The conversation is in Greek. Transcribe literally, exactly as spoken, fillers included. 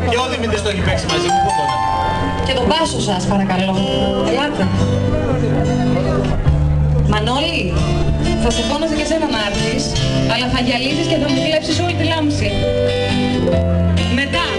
Και ο Δημήτρης το έχει παίξει μαζί μου, πού τώρα. Και τον Πάσο σας, παρακαλώ. Ελάτε. Μανώλη, θα σε φώναζε και σένα να έρθεις, αλλά θα γυαλίζεις και θα μου κλέψεις όλη τη λάμψη. Μετά.